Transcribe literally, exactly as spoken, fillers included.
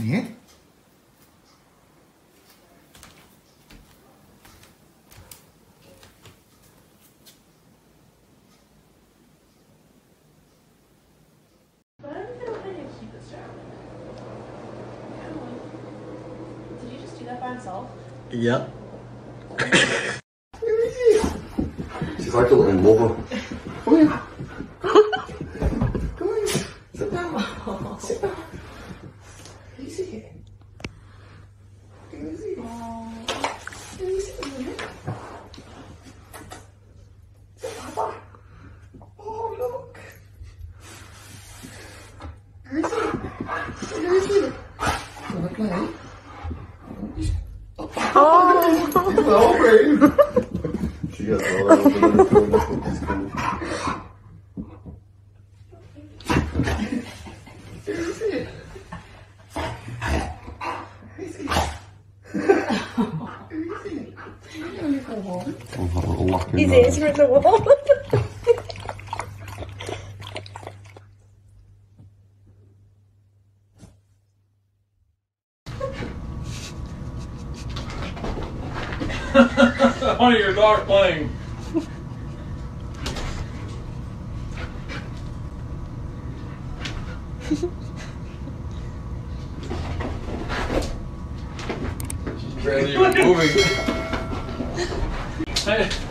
Yeah. But I don't think I don't think I keep this down. Did you just do that by himself? Yeah. She's like a little mother. Come here. Come on. Sit down. Sit down. Easy. Easy. Easy. Papa. Oh, look. Easy. Easy. Wanna play? Oh, hello, babe. She gets all over the phone. That's what she's cool. Easy. Easy. I'll have a little lock in His there. ears are in the wall. Honey, your dog playing. She's barely even moving. Hey.